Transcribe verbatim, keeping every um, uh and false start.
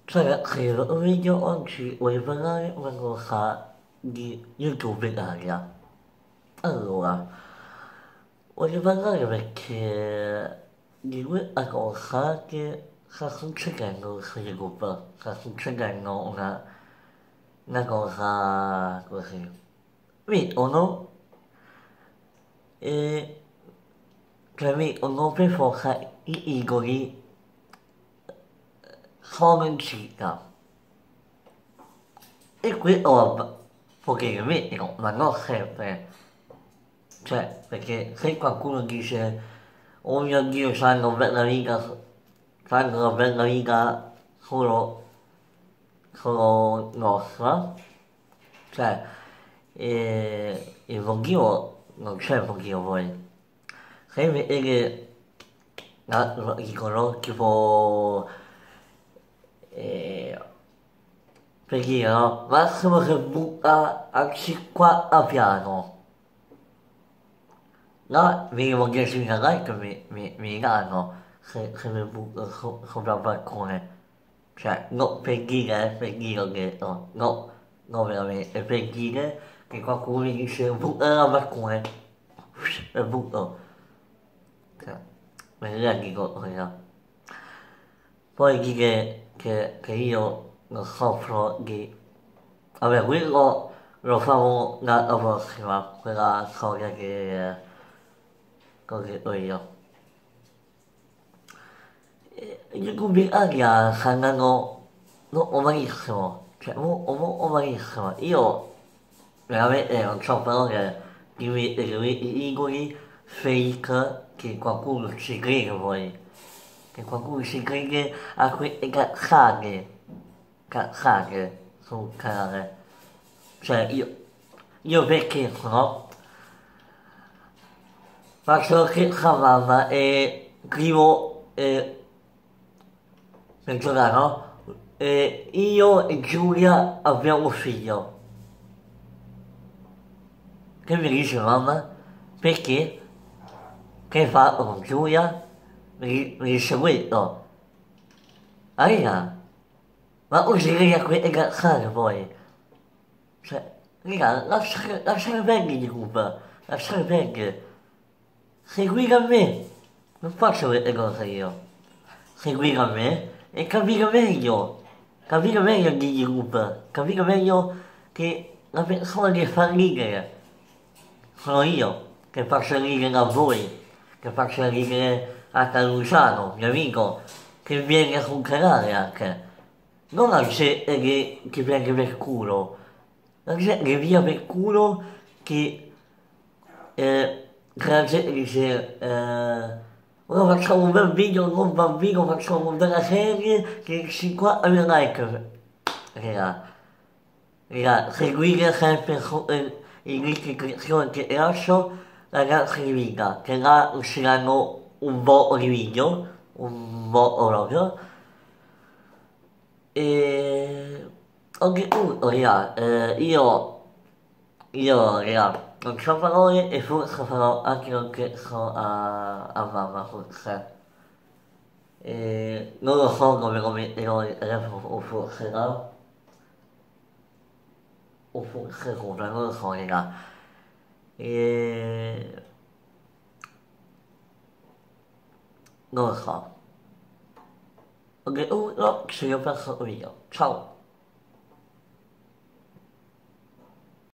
Cioè, credo un video oggi vuoi parlare una cosa di YouTube Italia. Allora, voglio parlare perché di quella cosa che sta succedendo su YouTube, sta succedendo una, una cosa così. Vedono e cioè vedono per forza i idoli sono in città. E qui ho potere vero, ma non sempre. Cioè, perché se qualcuno dice, oh mio Dio, c'hanno bella vita, c'hanno una bella vita solo, solo nostra, cioè, e, il motivo non c'è motivo poi. Se vedete, ah, dicono, tipo, eh, per dire, no? Massimo che butta al cinquanta piano. No, minimo diecimila like mi, mi, mi danno se, se mi butto so- sopra il balcone. Cioè, no, per dire, eh, per dire ho detto, no, no veramente, per dire che qualcuno mi dice butta dal balcone e butto. Cioè, me ne rendi conto. Poi dire che, che io non soffro di... Vabbè, quello lo farò la, la prossima, quella storia che, che ho detto io. Gli Italia stanno no, malissimo, cioè mo, mo, malissimo. Io veramente non so parole di mettere i idoli fake che qualcuno ci crede poi, che qualcuno ci crede a quelle cazzate, cazzate sul canale. Cioè io, io perché no? Faccio che la mamma e scrivo e per giocare, no? E io e Giulia abbiamo un figlio. Che mi dice mamma? Perché? Che hai fatto con Giulia? Mi, mi dice quello. Raga, ma così raga quelle cazzate poi. Cioè, raga, lasciare, lasciare perdere di Cuba. Lasciare perdere. Seguire a me. Non faccio queste cose io. Seguire a me e capire meglio. Capire meglio di YouTube. Capire meglio che la persona che fa ridere sono io, che faccio ridere a voi, che faccio ridere anche a Luciano, mio amico, che viene sul canale anche. Non la gente che ti prende per culo, la gente che via per culo che, eh, che la gente dice eh, ora facciamo un bel video con un bambino, facciamo una bella serie che cinquantamila like. Raga, raga, seguire sempre su, eh, i link di iscrizione che lascio, ragazzi di vita, che là usciranno un botto di video, un botto proprio. E ogni punto, raga, eh, io, io, raga, non c'ho parole e forse farò anche un scherzo a, a mamma, forse. E non lo so come lo metterò il telefono, o forse no, o forse come, non lo so, raga. E non lo so. Ok, oh no, ci ho perso io. Ciao.